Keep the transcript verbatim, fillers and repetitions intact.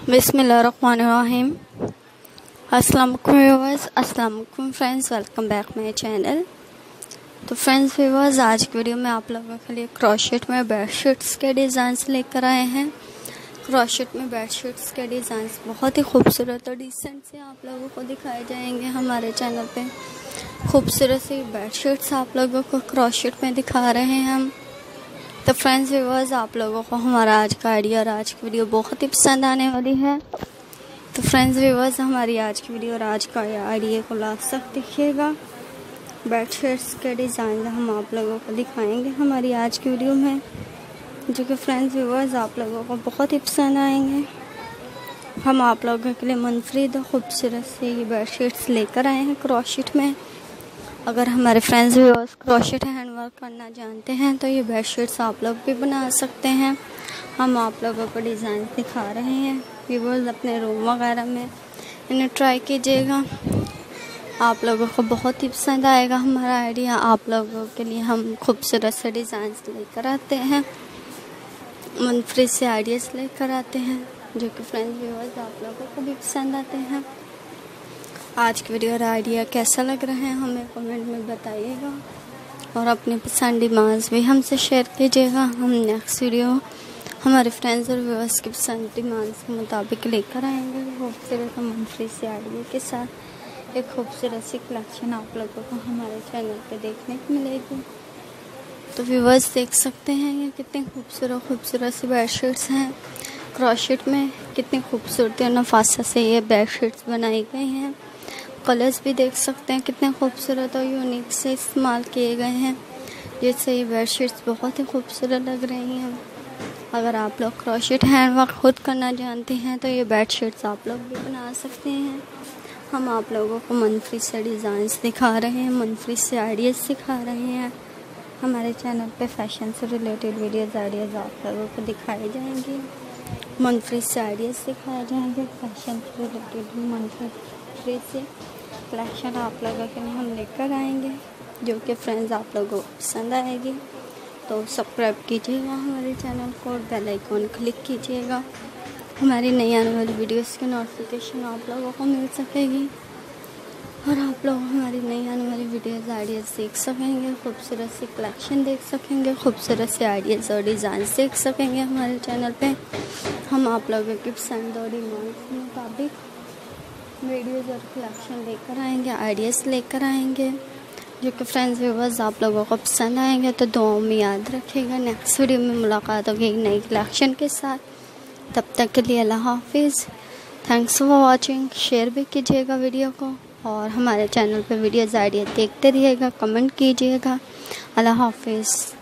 बिस्मिल्लाहिर्रहमानिर्रहीम। अस्सलाम वालेकुम व्यूअर्स, अस्सलाम वालेकुम friends, welcome back my channel. तो फ्रेंड्स व्यूअर्स, आज की वीडियो में आप लोगों के लिए क्रोशेट में बेडशीट्स के डिज़ाइंस लेकर आए हैं। क्रोशेट में बेडशीट्स के डिज़ाइंस बहुत ही खूबसूरत और डिसेंट से आप लोगों को दिखाए जाएंगे हमारे चैनल पे। खूबसूरत सी बेडशीट्स आप लोगों को क्रोशेट में दिखा रहे हैं हम। तो फ्रेंड्स व्यूअर्स, आप लोगों को हमारा आज का आइडिया और आज की वीडियो बहुत ही पसंद आने वाली है। तो फ्रेंड्स व्यूअर्स, हमारी आज की वीडियो और आज का आइडिया को लास्ट तक देखिएगा। बेडशीट्स के डिज़ाइन हम आप लोगों को दिखाएंगे हमारी आज की वीडियो में, जो कि फ्रेंड्स व्यूअर्स आप लोगों को बहुत ही पसंद आएंगे। हम आप लोगों के लिए मुनफरिद और खूबसूरत से ये बेडशीट्स लेकर आए हैं क्रोशेट में। अगर हमारे friends viewers crochet hand work करना जानते हैं तो ये बेडशीट्स आप लोग भी बना सकते हैं। हम आप लोगों को डिज़ाइन दिखा रहे हैं व्यूअर्स, अपने रूम वगैरह में इन्हें ट्राई कीजिएगा। आप लोगों को बहुत ही पसंद आएगा हमारा आइडिया। आप लोगों के लिए हम खूबसूरत से डिज़ाइन लेकर आते हैं, मुनफरिद से आइडियाज़ लेकर आते हैं, जो कि फ्रेंड्स व्यूअर्स आप लोगों को भी पसंद आते हैं। आज की वीडियो और आइडिया कैसा लग रहा है हमें कमेंट में बताइएगा, और अपनी पसंद डिमांड्स भी हमसे शेयर कीजिएगा। हम नेक्स्ट वीडियो हमारे फ्रेंड्स और व्यूअर्स की पसंद डिमांड्स के मुताबिक लेकर आएंगे, खूबसूरत और मुनफरिद से आइडिया के साथ। एक खूबसूरत सी कलेक्शन आप लोगों को हमारे चैनल पे देखने को मिलेगी। तो व्यूअर्स देख सकते हैं ये कितनी खूबसूरत खूबसूरत सी बेडशीट्स हैं क्रोशेट में। कितनी खूबसूरती और नफासत से ये बेडशीट्स बनाई गई हैं। कलर्स भी देख सकते हैं कितने खूबसूरत और यूनिक से इस्तेमाल किए गए हैं, जिससे ये बेडशीट्स बहुत ही खूबसूरत लग रही हैं। अगर आप लोग क्रोशेट हैंड वर्क खुद करना जानते हैं तो ये बेडशीट्स आप लोग भी बना सकते हैं। हम आप लोगों को मुनफरिद से डिज़ाइंस दिखा रहे हैं, मुनफरिद से आइडियाज़ सिखा रहे हैं। हमारे चैनल पे फैशन से रिलेटेड वीडियोज़ आइडियाज़ आप लोगों को दिखाए जाएंगे, मुनफरिद से आइडियाज़ सिखाए जाएंगे। फैशन से रिलेटेड मुनफरिद से कलेक्शन आप लोगों के लिए हम लेकर आएंगे, जो कि फ्रेंड्स आप लोगों को पसंद आएगी। तो सब्सक्राइब कीजिएगा हमारे चैनल को और बेल आइकॉन क्लिक कीजिएगा। हमारी नई आने वाली वीडियोस की नोटिफिकेशन आप लोगों को मिल सकेगी, और आप लोग हमारी नई आने वाली वीडियोस आइडियाज़ देख सकेंगे, खूबसूरत सी कलेक्शन देख सकेंगे, खूबसूरत से आइडियाज़ और डिज़ाइन देख सकेंगे हमारे चैनल पे। हम आप लोगों की पसंद और डिमांड के मुताबिक वीडियोज़ और कलेक्शन लेकर आएंगे, आइडियाज़ लेकर आएंगे, जो कि फ्रेंड्स व्यूअर्स आप लोगों को पसंद आएंगे। तो दुआओं में याद रखिएगा। नेक्स्ट वीडियो में मुलाकात होगी एक नई कलेक्शन के साथ। तब तक के लिए अल्लाह हाफिज़। Thanks for watching. शेयर भी कीजिएगा वीडियो को, और हमारे चैनल पे वीडियोज़ आइडिया देखते रहिएगा, कमेंट कीजिएगा। अल्लाह हाफिज़।